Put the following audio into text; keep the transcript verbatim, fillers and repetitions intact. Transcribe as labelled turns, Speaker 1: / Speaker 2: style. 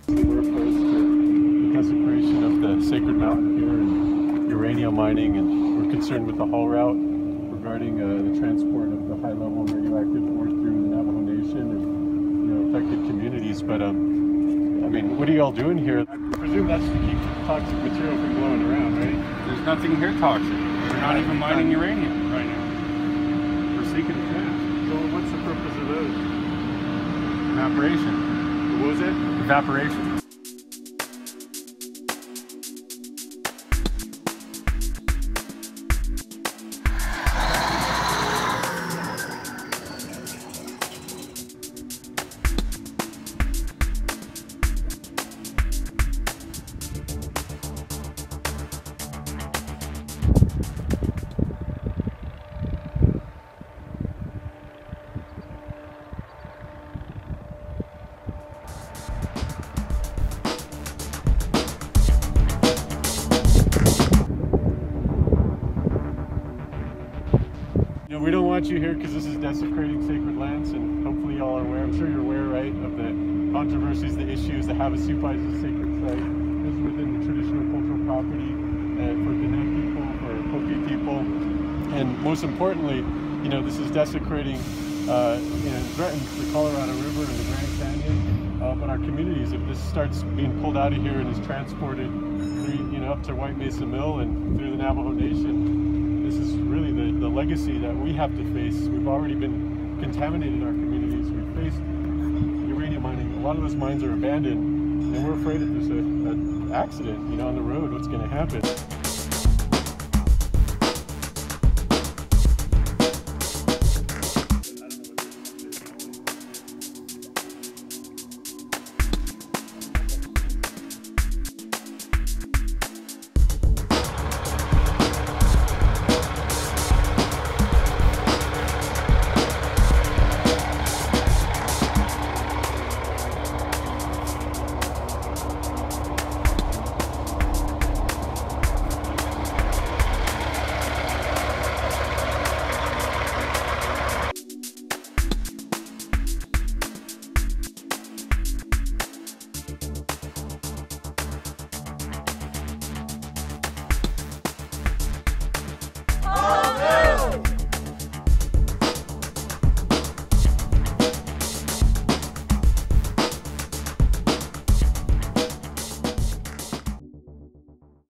Speaker 1: We're opposed to the desecration of the sacred mountain here and uranium mining, and we're concerned with the haul route regarding uh, the transport of the high-level radioactive ore through the Navajo Nation and, you know, affected communities. But um, I mean, what are y'all doing here? I presume that's to keep toxic material from blowing around, right?
Speaker 2: There's nothing here toxic. We're not even mining uranium right now. We're seeking food.
Speaker 1: So what's the purpose of those?
Speaker 2: Evaporation.
Speaker 1: What was it?
Speaker 2: Evaporation.
Speaker 1: We don't want you here because this is desecrating sacred lands, and hopefully y'all are aware, I'm sure you're aware, right, of the controversies, the issues. The Havasupai is a sacred site. This is within the traditional cultural property uh, for Diné people, for Hopi people, and most importantly, you know, this is desecrating, uh, you know, threatens the Colorado River and the Grand Canyon. Uh, but our communities, if this starts being pulled out of here and is transported, through, you know, up to White Mesa Mill and through the Navajo Nation, this is really the, the legacy that we have to face. We've already been contaminated in our communities. We've faced uranium mining. A lot of those mines are abandoned, and we're afraid if there's an accident, you know, on the road, what's going to happen.